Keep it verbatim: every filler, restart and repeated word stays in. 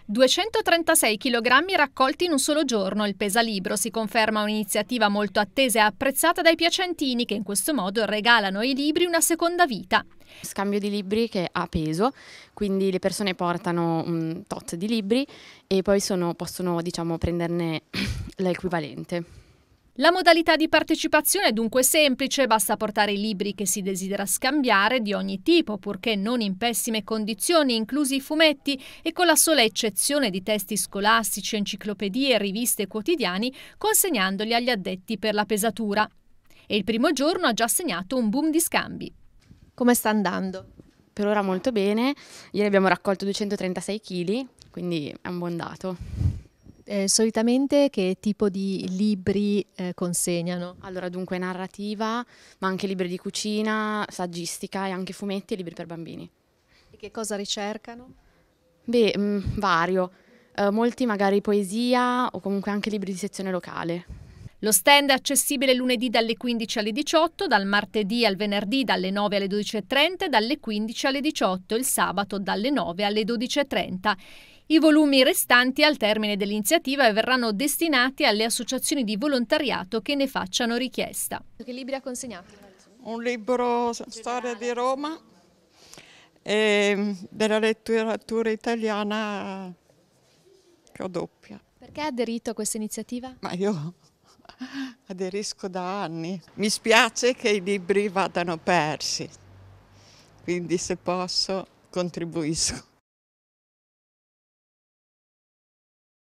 duecentotrentasei chilogrammi raccolti in un solo giorno. Il Pesalibro si conferma un'iniziativa molto attesa e apprezzata dai piacentini, che in questo modo regalano ai libri una seconda vita. Scambio di libri che ha peso, quindi le persone portano un tot di libri e poi sono, possono, diciamo, prenderne l'equivalente. La modalità di partecipazione è dunque semplice, basta portare i libri che si desidera scambiare di ogni tipo, purché non in pessime condizioni, inclusi i fumetti, e con la sola eccezione di testi scolastici, enciclopedie, riviste e quotidiani, consegnandoli agli addetti per la pesatura. E il primo giorno ha già segnato un boom di scambi. Come sta andando? Per ora molto bene, ieri abbiamo raccolto duecentotrentasei chili, quindi è un buon dato. Eh, solitamente che tipo di libri eh, consegnano? Allora, dunque narrativa, ma anche libri di cucina, saggistica e anche fumetti e libri per bambini. E che cosa ricercano? Beh, mh, vario. Eh, molti magari poesia o comunque anche libri di sezione locale. Lo stand è accessibile lunedì dalle quindici alle diciotto, dal martedì al venerdì dalle nove alle dodici e trenta e dalle quindici alle diciotto, il sabato dalle nove alle dodici e trenta. I volumi restanti al termine dell'iniziativa verranno destinati alle associazioni di volontariato che ne facciano richiesta. Che libri ha consegnato? Un libro Storia di Roma e della letteratura italiana che ho doppia. Perché ha aderito a questa iniziativa? Ma io aderisco da anni. Mi spiace che i libri vadano persi, quindi se posso contribuisco.